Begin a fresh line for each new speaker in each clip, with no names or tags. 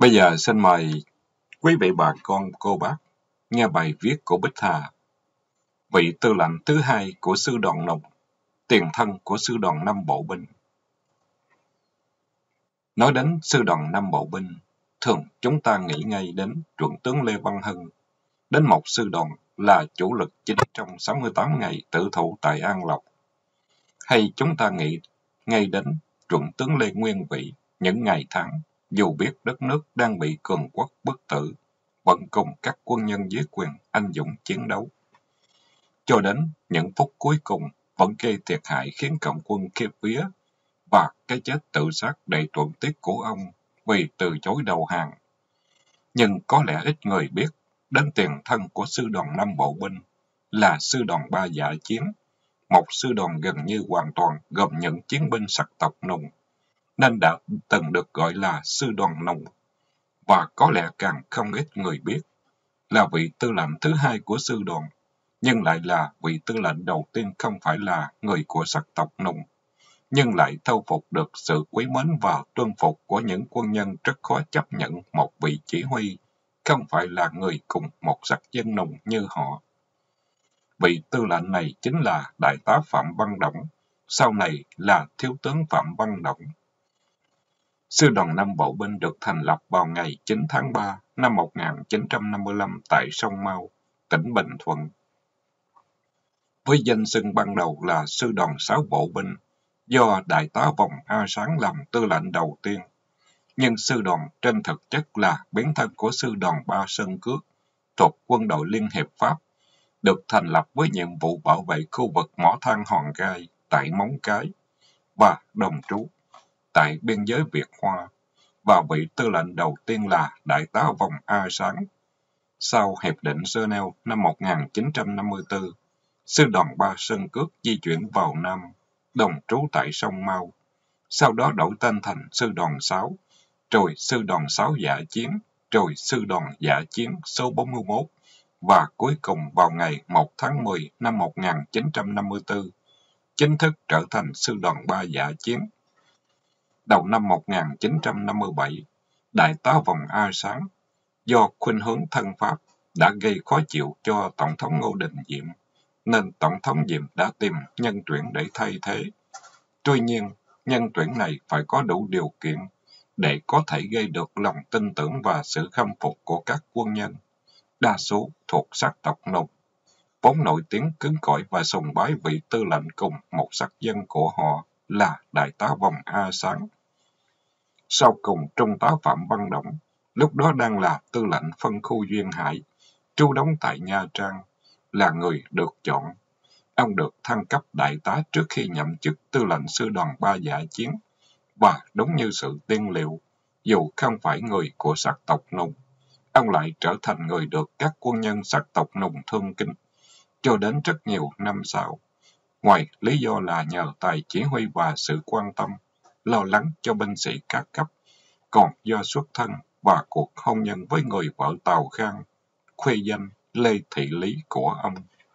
Bây giờ xin mời quý vị bà con cô bác nghe bài viết của Bích Hà, vị tư lệnh thứ hai của sư đoàn Nùng, tiền thân của sư đoàn 5 bộ binh. Nói đến sư đoàn 5 bộ binh, thường chúng ta nghĩ ngay đến Chuẩn tướng Lê Văn Hưng, đến một sư đoàn là chủ lực chính trong 68 ngày tử thủ tại An Lộc. Hay chúng ta nghĩ ngay đến Chuẩn tướng Lê Nguyên Vĩ, những ngày tháng, dù biết đất nước đang bị cường quốc bức tử, vẫn cùng các quân nhân dưới quyền anh dũng chiến đấu. Cho đến những phút cuối cùng vẫn gây thiệt hại khiến cộng quân khiếp vía, và cái chết tự sát đầy tuẫn tiếc của ông vì từ chối đầu hàng. Nhưng có lẽ ít người biết đến tiền thân của sư đoàn 5 bộ binh là sư đoàn 3 dã chiến, một sư đoàn gần như hoàn toàn gồm những chiến binh sắc tộc Nùng, nên đã từng được gọi là sư đoàn Nùng. Và có lẽ càng không ít người biết là vị tư lệnh thứ hai của sư đoàn, nhưng lại là vị tư lệnh đầu tiên không phải là người của sắc tộc Nùng, nhưng lại thâu phục được sự quý mến và tuân phục của những quân nhân rất khó chấp nhận một vị chỉ huy không phải là người cùng một sắc dân Nùng như họ. Vị tư lệnh này chính là Đại tá Phạm Văn Động, sau này là Thiếu tướng Phạm Văn Động. Sư đoàn 5 bộ binh được thành lập vào ngày 9 tháng 3 năm 1955 tại Sông Mau, tỉnh Bình Thuận. Với danh xưng ban đầu là sư đoàn 6 bộ binh, do Đại tá Vòng A Sáng làm tư lệnh đầu tiên. Nhưng sư đoàn trên thực chất là biến thân của sư đoàn 3 Sơn Cước, thuộc quân đội Liên hiệp Pháp, được thành lập với nhiệm vụ bảo vệ khu vực mỏ than Hòn Gai tại Móng Cái và đồn trú tại biên giới Việt Hoa, và vị tư lệnh đầu tiên là Đại tá Vòng A Sáng. Sau Hiệp định Geneva năm 1954, sư đoàn 3 Sơn Cước di chuyển vào Nam, đồn trú tại Sông Mau, sau đó đổi tên thành sư đoàn 6, rồi sư đoàn 6 dã chiến, rồi sư đoàn dã chiến số 41, và cuối cùng vào ngày 1 tháng 10 năm 1954, chính thức trở thành sư đoàn 3 dã chiến. Đầu năm 1957, Đại tá Vòng A Sáng, do khuynh hướng thân Pháp, đã gây khó chịu cho Tổng thống Ngô Đình Diệm, nên Tổng thống Diệm đã tìm nhân tuyển để thay thế. Tuy nhiên, nhân tuyển này phải có đủ điều kiện để có thể gây được lòng tin tưởng và sự khâm phục của các quân nhân, đa số thuộc sắc tộc Nùng, vốn nổi tiếng cứng cỏi và sùng bái vị tư lệnh cùng một sắc dân của họ là Đại tá Vòng A Sáng. Sau cùng, Trung tá Phạm Văn Động, lúc đó đang là tư lệnh phân khu Duyên Hải, trú đóng tại Nha Trang, là người được chọn. Ông được thăng cấp đại tá trước khi nhậm chức tư lệnh sư đoàn 3 dã chiến, và đúng như sự tiên liệu, dù không phải người của sắc tộc Nùng, ông lại trở thành người được các quân nhân sắc tộc Nùng thương kính cho đến rất nhiều năm sau. Ngoài lý do là nhờ tài chỉ huy và sự quan tâm, lo lắng cho binh sĩ các cấp, còn do xuất thân và cuộc hôn nhân với người vợ Tào Khang, khuê danh Lê Thị Lý của ông.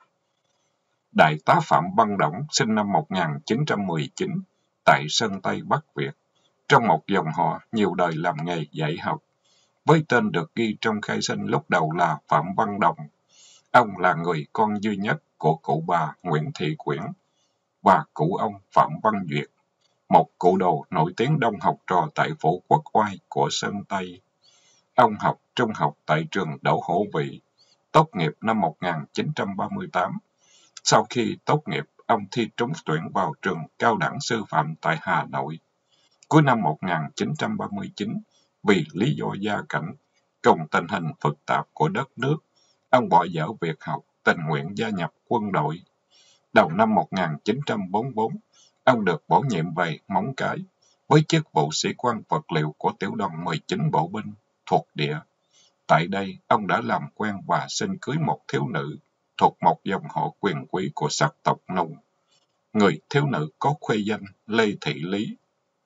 Đại tá Phạm Văn Động sinh năm 1919 tại Sơn Tây Bắc Việt, trong một dòng họ nhiều đời làm nghề dạy học, với tên được ghi trong khai sinh lúc đầu là Phạm Văn Đồng. Ông là người con duy nhất của cụ bà Nguyễn Thị Quyển và cụ ông Phạm Văn Duyệt, một cụ đồ nổi tiếng đông học trò tại phủ Quốc Oai của Sơn Tây. Ông học trung học tại trường Đỗ Hữu Vị, tốt nghiệp năm 1938. Sau khi tốt nghiệp, ông thi trúng tuyển vào trường cao đẳng sư phạm tại Hà Nội. Cuối năm 1939, vì lý do gia cảnh, cùng tình hình phức tạp của đất nước, ông bỏ dở việc học, tình nguyện gia nhập quân đội. Đầu năm 1944, ông được bổ nhiệm về Móng Cái, với chức vụ sĩ quan vật liệu của tiểu đoàn 19 bộ binh thuộc địa. Tại đây, ông đã làm quen và sinh cưới một thiếu nữ thuộc một dòng họ quyền quý của sắc tộc Nùng. Người thiếu nữ có khuê danh Lê Thị Lý.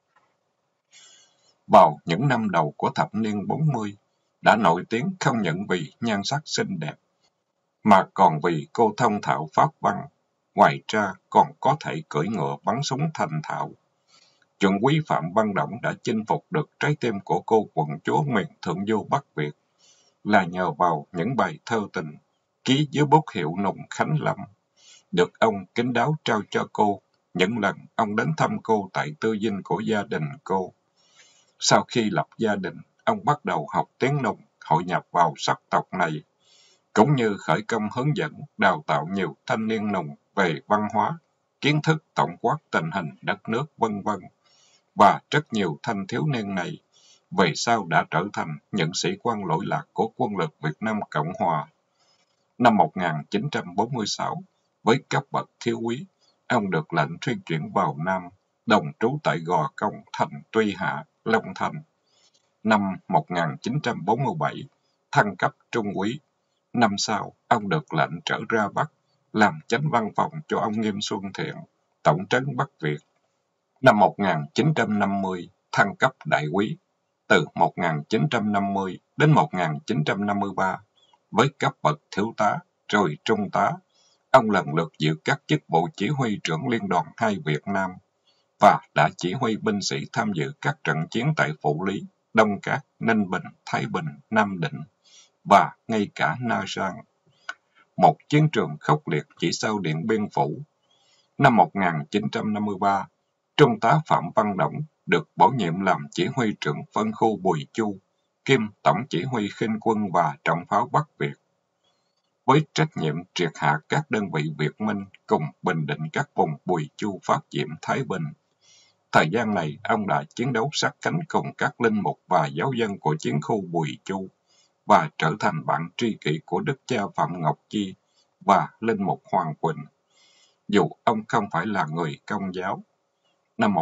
Vào những năm đầu của thập niên 40, đã nổi tiếng không những vì nhan sắc xinh đẹp, mà còn vì cô thông thạo pháp văn, ngoài ra còn có thể cưỡi ngựa bắn súng thành thạo. Chuẩn quý Phạm Văn Đồng đã chinh phục được trái tim của cô quận chúa miền Thượng Du Bắc Việt là nhờ vào những bài thơ tình ký dưới bút hiệu Nùng Khánh Lâm, được ông kín đáo trao cho cô những lần ông đến thăm cô tại tư dinh của gia đình cô. Sau khi lập gia đình, ông bắt đầu học tiếng Nùng, hội nhập vào sắc tộc này, cũng như khởi công hướng dẫn, đào tạo nhiều thanh niên Nùng về văn hóa, kiến thức tổng quát tình hình đất nước vân vân. Và rất nhiều thanh thiếu niên này về sau đã trở thành những sĩ quan lỗi lạc của quân lực Việt Nam Cộng Hòa. Năm 1946, với cấp bậc thiếu úy, ông được lệnh thuyên chuyển vào Nam, đồng trú tại Gò Công, thành Tuy Hạ, Long Thành. Năm 1947, thăng cấp trung úy. Năm sau, ông được lệnh trở ra Bắc, làm chánh văn phòng cho ông Nghiêm Xuân Thiện, tổng trấn Bắc Việt. Năm 1950, thăng cấp đại úy. Từ 1950 đến 1953, với cấp bậc thiếu tá, rồi trung tá, ông lần lượt giữ các chức vụ chỉ huy trưởng Liên đoàn 2 Việt Nam và đã chỉ huy binh sĩ tham dự các trận chiến tại Phủ Lý, Đông Cát, Ninh Bình, Thái Bình, Nam Định và ngay cả Na Sang. Một chiến trường khốc liệt chỉ sau Điện Biên Phủ. Năm 1953, Trung tá Phạm Văn Đồng được bổ nhiệm làm chỉ huy trưởng phân khu Bùi Chu, kiêm tổng chỉ huy khinh quân và trọng pháo Bắc Việt, với trách nhiệm triệt hạ các đơn vị Việt Minh cùng bình định các vùng Bùi Chu phát diệm Thái Bình. Thời gian này, ông đã chiến đấu sát cánh cùng các linh mục và giáo dân của chiến khu Bùi Chu và trở thành bạn tri kỷ của đức cha Phạm Ngọc Chi và linh mục Hoàng Quỳnh, dù ông không phải là người Công giáo. Năm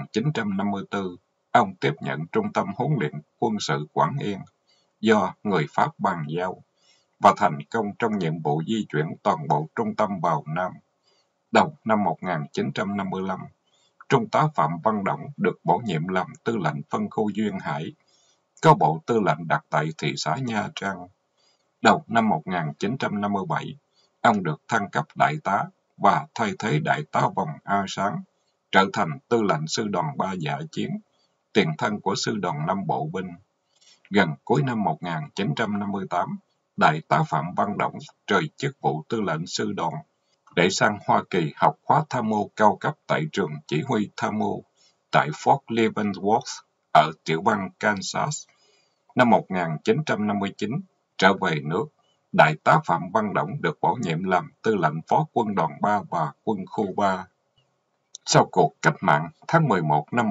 1954, ông tiếp nhận Trung tâm huấn luyện quân sự Quảng Yên do người Pháp bàn giao và thành công trong nhiệm vụ di chuyển toàn bộ trung tâm vào Nam. Đầu năm 1955, Trung tá Phạm Văn Đồng được bổ nhiệm làm tư lệnh phân khu Duyên Hải, có bộ tư lệnh đặt tại thị xã Nha Trang. Đầu năm 1957, ông được thăng cấp đại tá và thay thế đại tá Vòng A Sáng, trở thành tư lệnh sư đoàn 3 Dã Chiến, tiền thân của sư đoàn 5 Bộ binh. Gần cuối năm 1958, đại tá Phạm Văn Đồng rời chức vụ tư lệnh sư đoàn để sang Hoa Kỳ học khóa tham mưu cao cấp tại trường chỉ huy tham mưu tại Fort Leavenworth ở tiểu bang Kansas. Năm 1959, trở về nước, đại tá Phạm Văn Đồng được bổ nhiệm làm tư lệnh phó quân đoàn 3 và quân khu 3. Sau cuộc cách mạng tháng 11 năm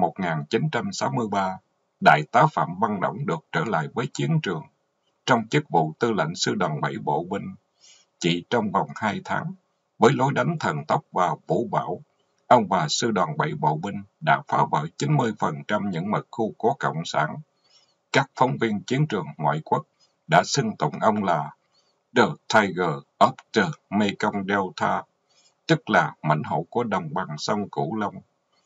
1963, đại tá Phạm Văn Đồng được trở lại với chiến trường trong chức vụ tư lệnh sư đoàn 7 bộ binh. Chỉ trong vòng 2 tháng, với lối đánh thần tốc và vũ bão, ông và sư đoàn 7 bộ binh đã phá vỡ 90% những mật khu của Cộng sản. Các phóng viên chiến trường ngoại quốc đã xưng tụng ông là The Tiger of the Mekong Delta, tức là mãnh hổ của đồng bằng sông Cửu Long.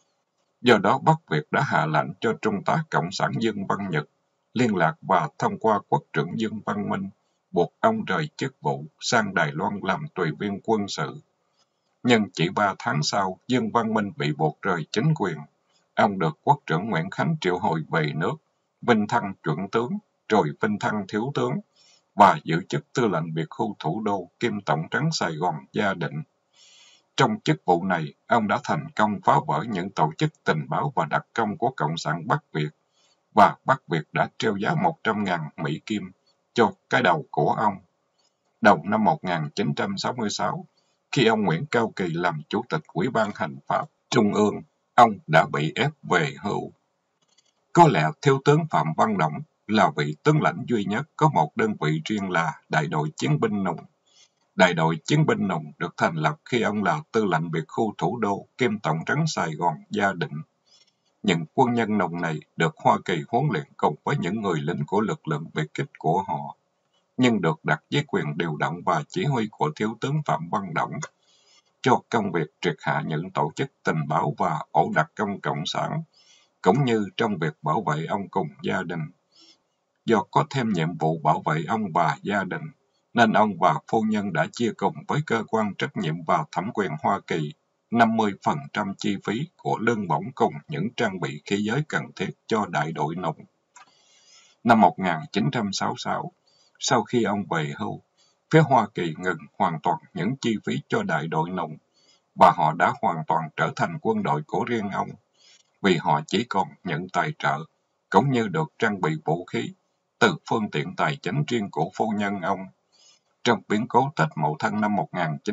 Do đó, Bắc Việt đã hạ lệnh cho Trung tá Cộng sản Dương Văn Nhật liên lạc và thông qua quốc trưởng Dương Văn Minh, buộc ông rời chức vụ sang Đài Loan làm tùy viên quân sự. Nhưng chỉ 3 tháng sau, Dương Văn Minh bị buộc rời chính quyền. Ông được quốc trưởng Nguyễn Khánh triệu hồi về nước, vinh thăng chuẩn tướng, rồi vinh thăng thiếu tướng, và giữ chức tư lệnh biệt khu thủ đô kiêm tổng trấn Sài Gòn Gia Định. Trong chức vụ này, ông đã thành công phá vỡ những tổ chức tình báo và đặc công của Cộng sản Bắc Việt, và Bắc Việt đã treo giá 100.000 Mỹ Kim cho cái đầu của ông. Đầu năm 1966, khi ông Nguyễn Cao Kỳ làm Chủ tịch Ủy ban Hành pháp Trung ương, ông đã bị ép về hưu. Có lẽ Thiếu tướng Phạm Văn Đồng là vị tướng lãnh duy nhất có một đơn vị riêng là Đại đội Chiến binh Nùng. Đại đội Chiến binh Nùng được thành lập khi ông là tư lệnh biệt khu thủ đô kiêm tổng trấn Sài Gòn Gia Định. Những quân nhân Nùng này được Hoa Kỳ huấn luyện cùng với những người lính của lực lượng biệt kích của họ, nhưng được đặt dưới quyền điều động và chỉ huy của Thiếu tướng Phạm Văn Đồng cho công việc triệt hạ những tổ chức tình báo và ổ đặc công cộng sản, cũng như trong việc bảo vệ ông cùng gia đình. Do có thêm nhiệm vụ bảo vệ ông và gia đình, nên ông và phu nhân đã chia cùng với cơ quan trách nhiệm và thẩm quyền Hoa Kỳ 50% chi phí của lương bổng cùng những trang bị khí giới cần thiết cho đại đội nùng. Năm 1966, sau khi ông về hưu, phía Hoa Kỳ ngừng hoàn toàn những chi phí cho đại đội nùng và họ đã hoàn toàn trở thành quân đội của riêng ông, vì họ chỉ còn nhận tài trợ, cũng như được trang bị vũ khí từ phương tiện tài chính riêng của phu nhân ông. Trong biến cố Tết Mậu Thân năm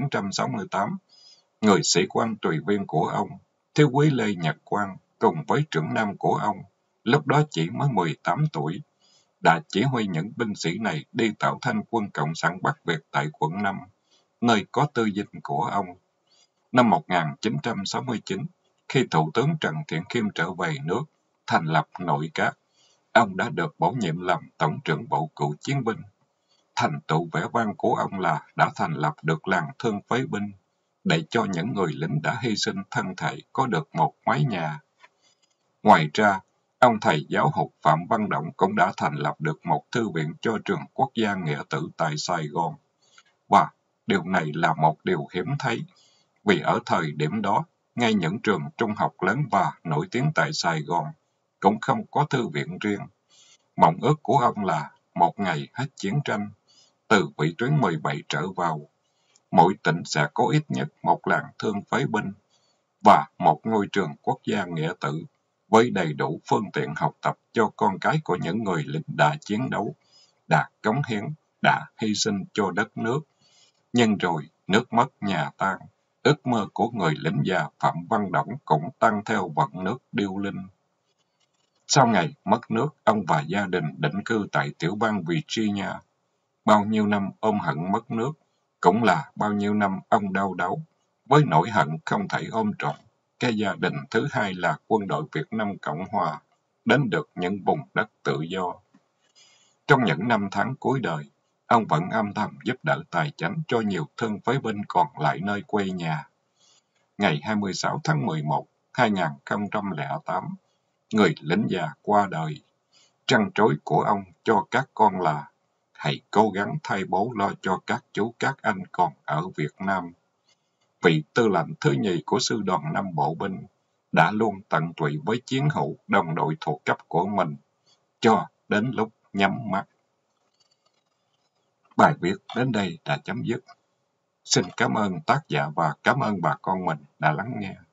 1968, người sĩ quan tùy viên của ông, thiếu úy Lê Nhật Quang, cùng với trưởng nam của ông, lúc đó chỉ mới 18 tuổi, đã chỉ huy những binh sĩ này đi tạo thành quân Cộng sản Bắc Việt tại quận 5, nơi có tư dinh của ông. Năm 1969, khi Thủ tướng Trần Thiện Khiêm trở về nước, thành lập nội các, ông đã được bổ nhiệm làm Tổng trưởng Bộ Cựu Chiến binh. Thành tựu vẻ vang của ông là đã thành lập được làng thương phế binh, để cho những người lính đã hy sinh thân thể có được một mái nhà. Ngoài ra, ông thầy giáo hụt Phạm Văn Động cũng đã thành lập được một thư viện cho trường Quốc gia Nghĩa Tử tại Sài Gòn. Và điều này là một điều hiếm thấy, vì ở thời điểm đó, ngay những trường trung học lớn và nổi tiếng tại Sài Gòn cũng không có thư viện riêng. Mộng ước của ông là một ngày hết chiến tranh, từ vị tuyến 17 trở vào, mỗi tỉnh sẽ có ít nhất một làng thương phế binh và một ngôi trường quốc gia nghĩa tử với đầy đủ phương tiện học tập cho con cái của những người lính đã chiến đấu, đã cống hiến, đã hy sinh cho đất nước. Nhưng rồi, nước mất nhà tan, ước mơ của người lính già Phạm Văn Động cũng tăng theo vận nước điêu linh. Sau ngày mất nước, ông và gia đình định cư tại tiểu bang Virginia. Bao nhiêu năm ôm hận mất nước, cũng là bao nhiêu năm ông đau đáu, với nỗi hận không thể ôm trọn. Cái gia đình thứ hai là quân đội Việt Nam Cộng Hòa, đến được những vùng đất tự do. Trong những năm tháng cuối đời, ông vẫn âm thầm giúp đỡ tài chánh cho nhiều thương phế binh còn lại nơi quê nhà. Ngày 26 tháng 11, 2008, người lính già qua đời. Trăn trối của ông cho các con là: hãy cố gắng thay bố lo cho các chú các anh còn ở Việt Nam. Vị tư lệnh thứ nhì của sư đoàn 5 bộ binh đã luôn tận tụy với chiến hữu đồng đội thuộc cấp của mình, cho đến lúc nhắm mắt. Bài viết đến đây đã chấm dứt. Xin cảm ơn tác giả và cảm ơn bà con mình đã lắng nghe.